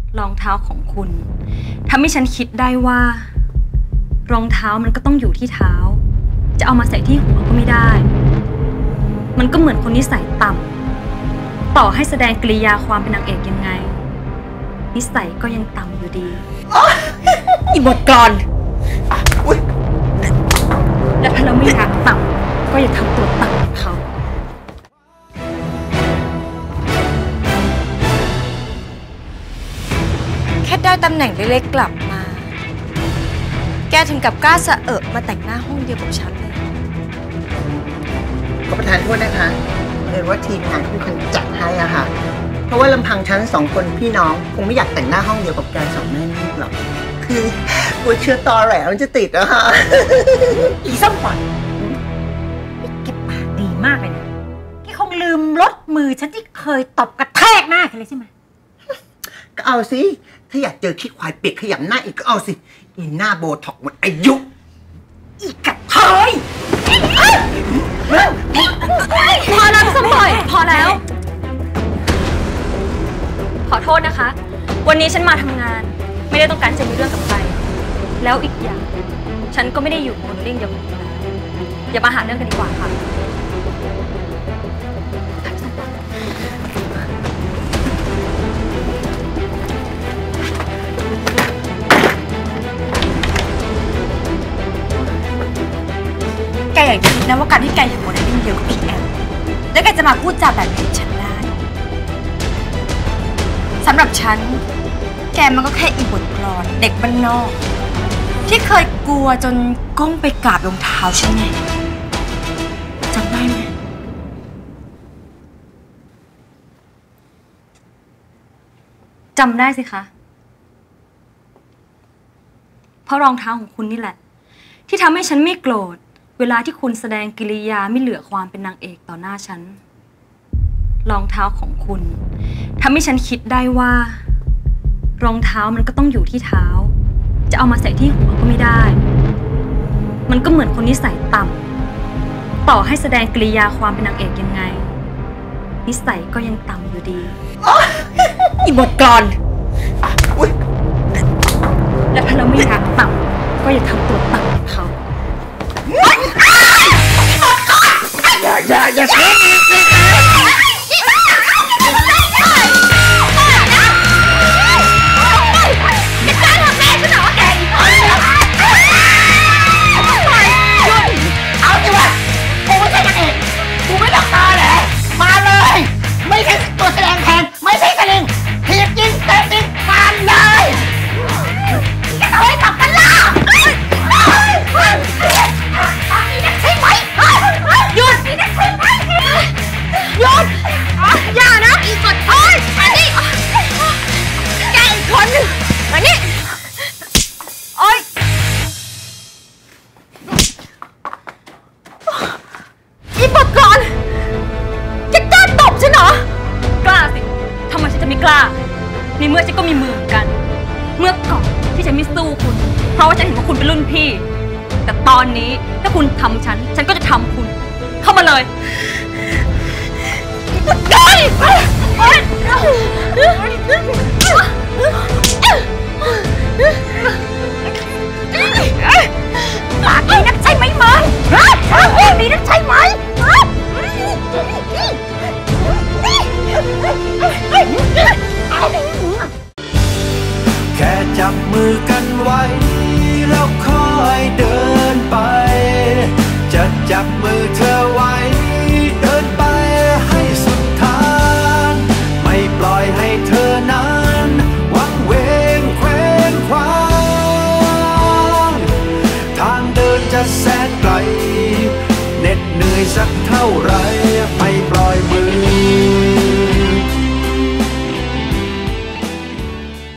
รองเท้าของคุณทำให้ฉันคิดได้ว่ารองเท้ามันก็ต้องอยู่ที่เท้าจะเอามาใส่ที่หัวก็ไม่ได้มันก็เหมือนคนนิสัยต่ำต่อให้แสดงกริยาความเป็นนางเอกยังไงนิสัยก็ยังต่ำอยู่ดีอีบทกลอนและถ้าเราไม่อยากต่ำก็อย่าทำตัวต่ำกับเขาแค่ได้ตำแหน่งเล็กๆกลับมาแกถึงกับกล้าสะมาแต่งหน้าห้องเดียวกับฉันเลยขอประทานโทษนะคะเลยว่าทีมงานเป็นคนจัดให้อะค่ะเพราะว่าลำพังฉัน2 คนพี่น้องคงไม่อยากแต่งหน้าห้องเดียวกับแก2 แม่ลูกหรอกคือกลัวเชื้อตอแหลมันจะติดอะค่ะอีส้มปล่อยแกปากดีมากเลยนะแกคงลืมลดมือฉันที่เคยตบกระแทกหน้าแกเลยใช่ไหมก็เอาสิถ้าอยากเจอขี้ควายเปียกขยำหน้าอีกก็เอาสิอีหน้าโบท็อกหมดอายุอีกระเทยพอแล้วส้มปล่อยพอแล้วขอโทษนะคะวันนี้ฉันมาทำงานไม่ได้ต้องการจะมีเรื่องกับใครแล้วอีกอย่างฉันก็ไม่ได้อยู่บนเรื่องเดียวกับคุณแล้วอย่ามาหาเรื่องกันดีกว่าค่ะแกอย่าคิดนะว่าการที่แกอยู่บนเรื่องเดียวกับพี่แอมแล้วแกจะมาพูดจาแบบนี้ฉันได้สำหรับฉันแกมันก็แค่อีบทกลอนเด็กบ้านนอกที่เคยกลัวจนก้มไปกราบรองเท้าฉันไงจำได้ไหมจำได้สิคะเพราะรองเท้าของคุณนี่แหละที่ทำให้ฉันไม่โกรธเวลาที่คุณแสดงกิริยาไม่เหลือความเป็นนางเอกต่อหน้าฉันรองเท้าของคุณทำให้ฉันคิดได้ว่ารองเท้ามันก็ต้องอยู่ที่เท้าจะเอามาใส่ที่หัวก็ไม่ได้มันก็เหมือนคนนิสัยต่ำต่อให้แสดงกริยาความเป็นนางเอกยังไงนิสัยก็ยังต่ำอยู่ดีอีบทกลอนและถ้าเราไม่อยากต่ำก็อย่าทำตัวต่ำกับเขาอย่าเช็ดตัวแสดงแทนไม่ใช่สลิงถีบยิงเตะยิงฟันเลยจะเอาให้ตับกันล่ะใช่ไหมหยุดใช่ไหมหยุดอย่านะอีกคนโอ๊ยมานี่แกอีกคนนึงมานี่โอ๊ยอีบทก่อนจะกล้าตบฉันเหรอกล้าสิทำไมฉันจะไม่กล้าในเมื่อฉันก็มีมือเหมือนกันเมื่อก่อนที่ฉันไม่สู้คุณเพราะว่าฉันเห็นว่าคุณเป็นรุ่นพี่แต่ตอนนี้ถ้าคุณทำฉันก็จะทำคุณเข้ามาเลยได้ปากดีนักใช่ไหมมันดีนักใช่ไหมแค่จับมือกันไว้แล้วค่อยเดินไปจะจับมือเธอไว้เดินไปให้สุดทางไม่ปล่อยให้เธอนั้นวังเวงเคว้งคว้างทางเดินจะแสนไกลเหน็ดเหนื่อยสักเท่าไร